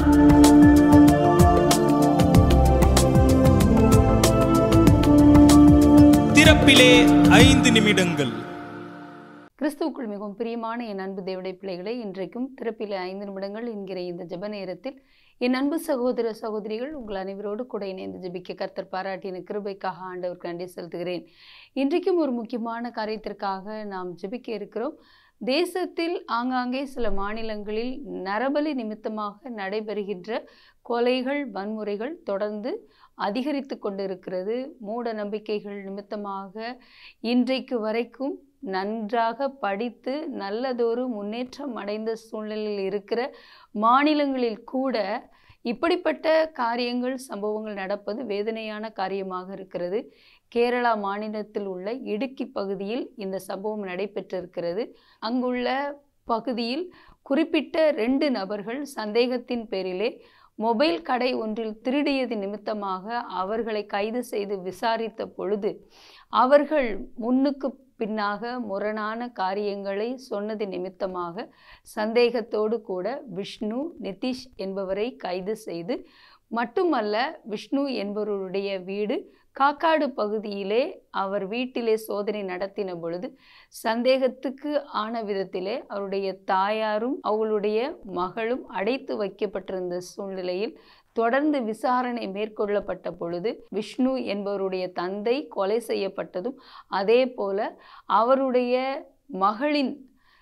திறப்பிலே 5 நிமிடங்கள். கிறிஸ்துவுக்குள் மிகவும் பிரியமான என் அன்பு தேவனுடைய பிள்ளைகளை, இன்றைக்கும் திறப்பிலே 5 நிமிடங்கள் என்கிற இந்த ஜெப நேரத்தில் என் அன்பு சகோதர சகோதரிகள் உங்கள் அனைவரோடு கூட இணைந்து ஜெபிக்க கர்த்தர் பாராட்டின கிருபைக்காக ஆண்டவருக்கு நன்றி செலுத்துகிறேன். இன்றைக்கும் ஒரு முக்கியமான காரியத்திற்காக நாம் ஜெபிக்க இருக்கிறோம். தேசத்தில் ஆங்காங்கே சில மாநிலங்களில் நரபலி நிமித்தமாக நடைபெறுகின்ற கொலைகள், வன்முறைகள் தொடர்ந்து அதிகரித்து கொண்டிருக்கிறது. மூட நம்பிக்கைகள் நிமித்தமாக இன்றைக்கு வரைக்கும் நன்றாக படித்து நல்லதொரு முன்னேற்றம் அடைந்த சூழ்நிலையில் இருக்கிற மாநிலங்களில் கூட இப்படிப்பட்ட காரியங்கள், சம்பவங்கள் நடப்பது வேதனையான காரியமாக இருக்கிறது. கேரளா மாநிலத்தில் உள்ள இடுக்கி பகுதியில் இந்த சம்பவம் நடைபெற்றிருக்கிறது. அங்குள்ள பகுதியில் குறிப்பிட்ட 2 நபர்கள் சந்தேகத்தின் பேரிலே மொபைல் கடை ஒன்றில் திருடியது நிமித்தமாக அவர்களை கைது செய்து விசாரித்த பொழுது அவர்கள் முன்னுக்கு பின்னாக முரணான காரியங்களை சொன்னது நிமித்தமாக சந்தேகத்தோடு கூட விஷ்ணு, நிதிஷ் என்பவரை கைது செய்து, மட்டுமல்ல விஷ்ணு என்பவருடைய வீடு காக்காடு பகுதியிலே அவர் வீட்டிலே சோதனை நடத்தின பொழுது சந்தேகத்துக்கு ஆன விதத்திலே அவருடைய தாயாரும் அவளுடைய மகளும் அடைத்து வைக்கப்பட்டிருந்த சூழ்நிலையில் தொடர்ந்து விசாரணை மேற்கொள்ளப்பட்ட பொழுது விஷ்ணு என்பவருடைய தந்தை கொலை செய்யப்பட்டதும், அதே போல அவருடைய மகளின்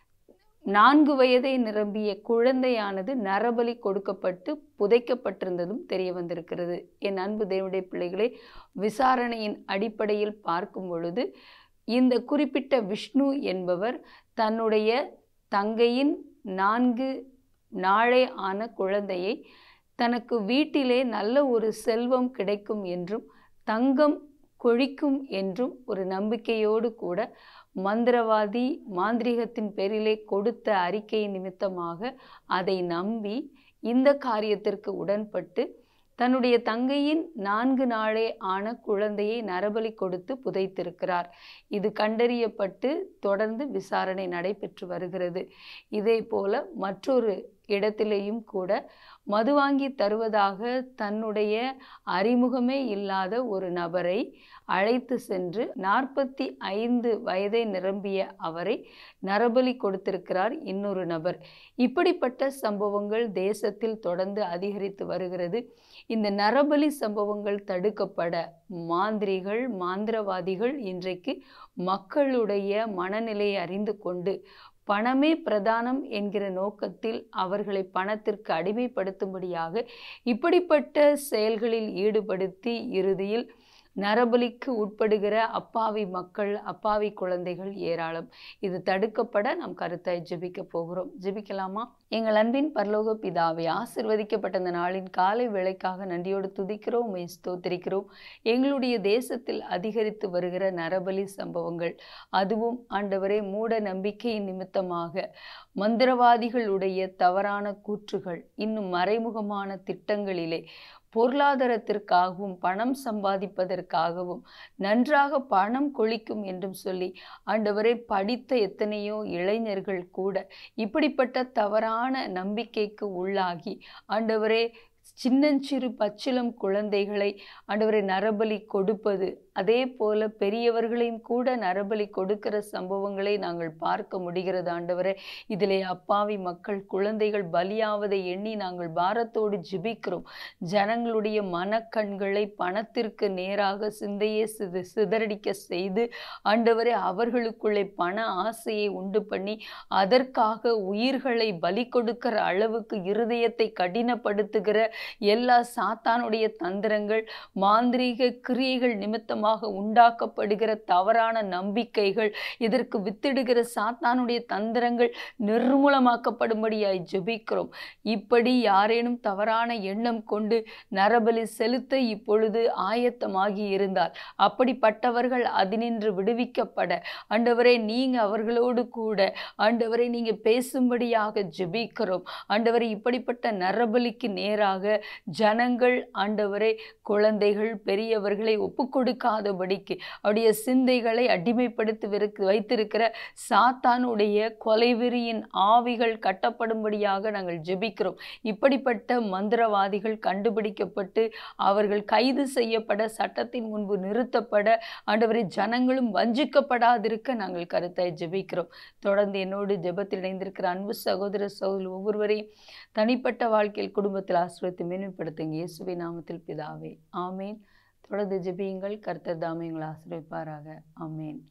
4 வயதை நிரம்பிய குழந்தையானது நரபலி கொடுக்கப்பட்டு புதைக்கப்பட்டிருந்ததும் தெரிய வந்திருக்கிறது. என் அன்பு தேவனுடைய பிள்ளைகளை, விசாரணையின் அடிப்படையில் பார்க்கும் பொழுது இந்த குறிப்பிட்ட விஷ்ணு என்பவர் தன்னுடைய தங்கையின் 4 நாளே ஆன குழந்தையை தனக்கு வீட்டிலே நல்ல ஒரு செல்வம் கிடைக்கும் என்றும் தங்கம் கொழிக்கும் என்றும் ஒரு நம்பிக்கையோடு கூட மந்திரவாதி மாந்திரிகத்தின் பேரிலே கொடுத்த அறிக்கை நிமித்தமாக அதை நம்பி இந்த காரியத்திற்கு உடன்பட்டு தன்னுடைய தங்கையின் 4 நாளே ஆன குழந்தையை நரபலி கொடுத்து புதைத்திருக்கிறார். இது கண்டறியப்பட்டு தொடர்ந்து விசாரணை நடைபெற்று வருகிறது. இதே போல மற்றொரு இடத்திலேயும் கூட மது வாங்கி தருவதாக தன்னுடைய அறிமுகமே இல்லாத ஒரு நபரை அழைத்து சென்று 45 வயதை நிரம்பிய அவரை நரபலி கொடுத்திருக்கிறார் இன்னொரு நபர். இப்படிப்பட்ட சம்பவங்கள் தேசத்தில் தொடர்ந்து அதிகரித்து வருகிறது. இந்த நரபலி சம்பவங்கள் தடுக்கப்பட மாந்திரிகள், மாந்திரவாதிகள் இன்றைக்கு மக்களுடைய மனநிலையை அறிந்து கொண்டு பணமே பிரதானம் என்கிற நோக்கத்தில் அவர்களை பணத்திற்கு அடிமைப்படுத்தும்படியாக இப்படிப்பட்ட செயல்களில் ஈடுபடுத்தி இறுதியில் நரபலிக்கு உட்படுகிற அப்பாவி மக்கள், அப்பாவி குழந்தைகள் ஏராளம். இது தடுக்கப்பட நாம் கருத்தாய் ஜெபிக்க போகிறோம். ஜெபிக்கலாமா? எங்கள் அன்பின் பரலோக பிதாவே, ஆசீர்வதிக்கப்பட்ட இந்த நாளின் காலை வேளைக்காக நன்றியோடு துதிக்கிறோம், ஸ்தோத்திரிக்கிறோம். எங்களுடைய தேசத்தில் அதிகரித்து வருகிற நரபலி சம்பவங்கள், அதுவும் ஆண்டவரே மூட நம்பிக்கையின் நிமித்தமாக மந்திரவாதிகளுடைய தவறான கூற்றுகள், இன்னும் மறைமுகமான திட்டங்களிலே பொருளாதாரத்திற்காகவும் பணம் சம்பாதிப்பதற்காகவும் நன்றாக பணம் கொழிக்கும் என்றும் சொல்லி ஆண்டவரே படித்த எத்தனையோ இளைஞர்கள் கூட இப்படிப்பட்ட தவறான நம்பிக்கைக்கு உள்ளாகி ஆண்டவரே சின்னஞ்சிறு பச்சிளம் குழந்தைகளை ஆண்டவரை நரபலி கொடுப்பது, அதே போல பெரியவர்களையும் கூட நரபலி கொடுக்கிற சம்பவங்களை நாங்கள் பார்க்க முடிகிறது. ஆண்டவரே, இதிலே அப்பாவி மக்கள், குழந்தைகள் பலியாவதை எண்ணி நாங்கள் பாரத்தோடு ஜெபிக்கிறோம். ஜனங்களுடைய மனக்கண்களை பணத்திற்கு நேராக சிந்தையே சிதறடிக்க செய்து ஆண்டவரே அவர்களுக்குள்ளே பண ஆசையை உண்டு பண்ணி அதற்காக உயிர்களை பலி கொடுக்கிற அளவுக்கு இருதயத்தை கடினப்படுத்துகிற எல்லா சாத்தானுடைய தந்திரங்கள், மாந்திரீக கிரியைகள் நிமித்தமாக உண்டாக்கப்படுகிற தவறான நம்பிக்கைகள், இதற்கு வித்திடுகிற சாத்தானுடைய தந்திரங்கள் நிர்மூலமாக்கப்படும்படியாய் ஜெபிக்கிறோம். இப்படி யாரேனும் தவறான எண்ணம் கொண்டு நரபலி செலுத்த இப்பொழுது ஆயத்தமாகி இருந்தால் அப்படிப்பட்டவர்கள் அதினின்று விடுவிக்கப்பட ஆண்டவரே நீங்க அவர்களோடு கூட ஆண்டவரை நீங்க பேசும்படியாக ஜெபிக்கிறோம். ஆண்டவரை இப்படிப்பட்ட நரபலிக்கு நேராக ஜனங்கள் ஆண்டவரை குழந்தைகள் பெரியவர்களை ஒப்புக்கொடுக்காத இல்லாதபடிக்கு அவருடைய சிந்தைகளை அடிமைப்படுத்தி வைத்திருக்கிற சாத்தானுடைய கொலைவெறியின் ஆவிகள் கட்டப்படும்படியாக நாங்கள் ஜெபிக்கிறோம். இப்படிப்பட்ட மந்திரவாதிகள் கண்டுபிடிக்கப்பட்டு அவர்கள் கைது செய்யப்பட, சட்டத்தின் முன்பு நிறுத்தப்பட, ஆண்டவரே ஜனங்களும் வஞ்சிக்கப்படாதிருக்க நாங்கள் கருத்தாய் ஜெபிக்கிறோம். தொடர்ந்து என்னோடு ஜெபத்தில் இணைந்திருக்கிற அன்பு சகோதர சகோதரி ஒவ்வொருவரையும் தனிப்பட்ட வாழ்க்கையில், குடும்பத்தில் ஆசீர்வதித்து மேன்மைப்படுத்துங்க. இயேசுவின் நாமத்தில் பிதாவே, ஆமேன். தொடர்ந்து ஜெபியுங்கள். கர்த்தர் தாமே உங்களை ஆசீர்வதிப்பாராக. ஆமேன்.